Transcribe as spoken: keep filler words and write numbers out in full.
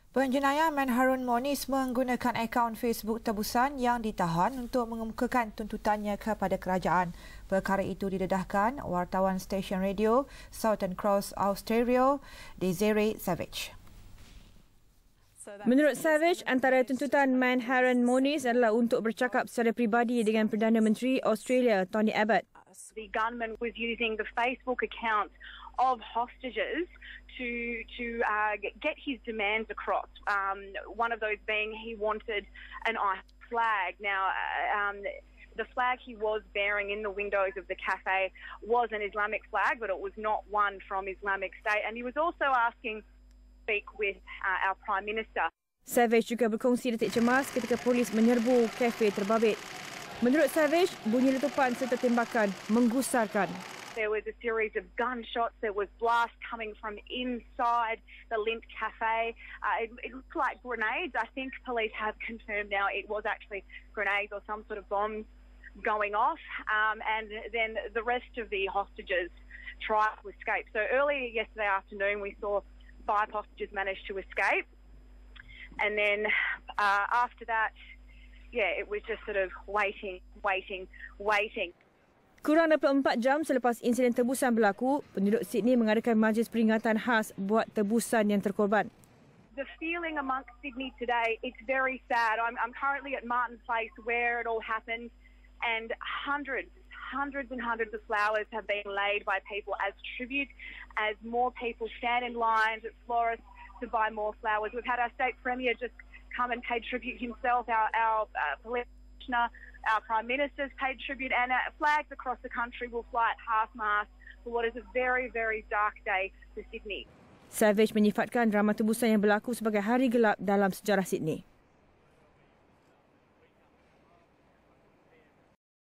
Penjenayah Man Harun Moniz menggunakan akaun Facebook tebusan yang ditahan untuk mengemukakan tuntutannya kepada kerajaan. Perkara itu didedahkan wartawan stesen radio Southern Cross Austereo, Desiree Savage. Menurut Savage, antara tuntutan Man Harun Moniz adalah untuk bercakap secara peribadi dengan Perdana Menteri Australia Tony Abbott. The gunman was using the Facebook account of hostages to to uh, get his demands across. Um, one of those being he wanted an ICE flag. Now, uh, um, the flag he was bearing in the windows of the cafe was an Islamic flag, but it was not one from Islamic State. And he was also asking to speak with uh, our Prime Minister. Savage juga berkongsi detik cemas ketika polis menyerbu kafe terbabit. Menurut Savage, bunyi letupan serta tembakan menggusarkan. There was a series of gunshots. There was blast coming from inside the Lindt Cafe. Uh, it, it looked like grenades. I think police have confirmed now it was actually grenades or some sort of bombs going off. Um, and then the rest of the hostages tried to escape. So earlier yesterday afternoon, we saw five hostages manage to escape. And then uh, after that, yeah, it was just sort of waiting, waiting, waiting. Kurang dua puluh empat jam selepas insiden tebusan berlaku, penduduk Sydney mengadakan majlis peringatan khas buat tebusan yang terkorban. The feeling amongst Sydney today, it's very sad. I'm, I'm currently at Martin Place where it all happened, and hundreds, hundreds and hundreds of flowers have been laid by people as tribute, as more people stand in lines at florists to buy more flowers. We've had our state premier just come and pay tribute himself, our, our uh, police commissioner, our Prime Minister's paid tribute, and uh, flags across the country will fly at half-mast for what is a very, very dark day for Sydney. Savage menyifatkan drama tebusan yang berlaku sebagai hari gelap dalam sejarah Sydney.